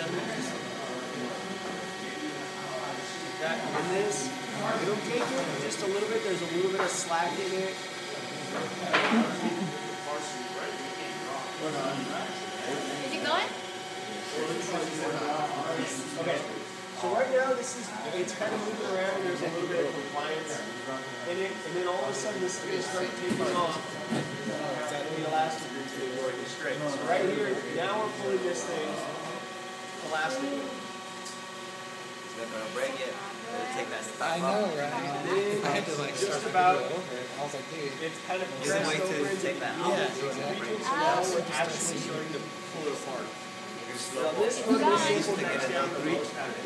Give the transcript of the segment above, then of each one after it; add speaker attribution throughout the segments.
Speaker 1: 7 degrees. That in this, it'll take it just a little bit. There's a little bit of slack in it.
Speaker 2: Keep going?
Speaker 1: Okay. So right now, it's kind of moving around, and there's a little bit of compliance in it, and then all of a sudden this is going to start taking off. The elastic is going to go straight. So right here, now we're pulling this thing elastically.
Speaker 3: It's not going to break it. It'll take that step
Speaker 4: I know, right?
Speaker 1: I
Speaker 4: had to like
Speaker 1: just
Speaker 4: start
Speaker 1: about,
Speaker 4: to do it over. I was like, dude.
Speaker 1: it's kind of
Speaker 3: It's a way
Speaker 1: pressed over
Speaker 3: to
Speaker 1: into
Speaker 3: take that
Speaker 1: the
Speaker 3: out.
Speaker 1: region, so now we're actually starting to pull it apart. Now this one is simple next down the road.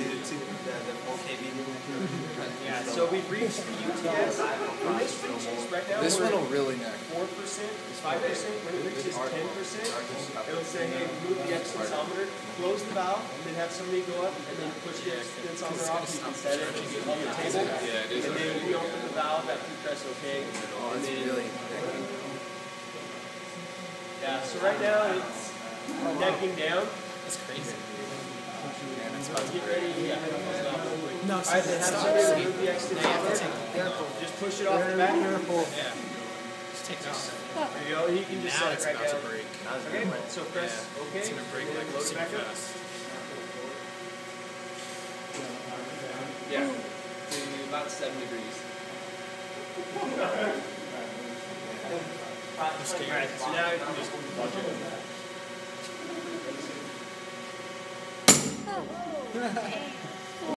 Speaker 1: Yeah, so we've reached the UTS. When this reaches, right now
Speaker 4: This
Speaker 1: we're
Speaker 4: one will really neck.
Speaker 1: 4%, 5%. When it reaches 10%, it'll say, hey, move the extensometer, close the valve, and then have somebody go up and then push the extensometer off. You can set it on the table. And then we open the valve after you press OK.
Speaker 3: Oh, it's really necking.
Speaker 1: Yeah, so right now it's necking down.
Speaker 4: That's crazy.
Speaker 1: Get ready. Yeah.
Speaker 4: No,
Speaker 1: Alright, then have somebody remove the extensometer. Just push it off the back. Careful.
Speaker 4: Yeah. Just take it off.
Speaker 1: There you go. He can just
Speaker 4: Now
Speaker 1: set
Speaker 4: it's
Speaker 1: it right
Speaker 4: about
Speaker 1: down.
Speaker 4: to break.
Speaker 1: Okay, so press OK.
Speaker 4: It's going to break
Speaker 1: and then
Speaker 4: like
Speaker 1: load it
Speaker 4: super
Speaker 1: back up.
Speaker 4: fast.
Speaker 1: Yeah, to about 7 degrees. Alright, so now you can just plug it in.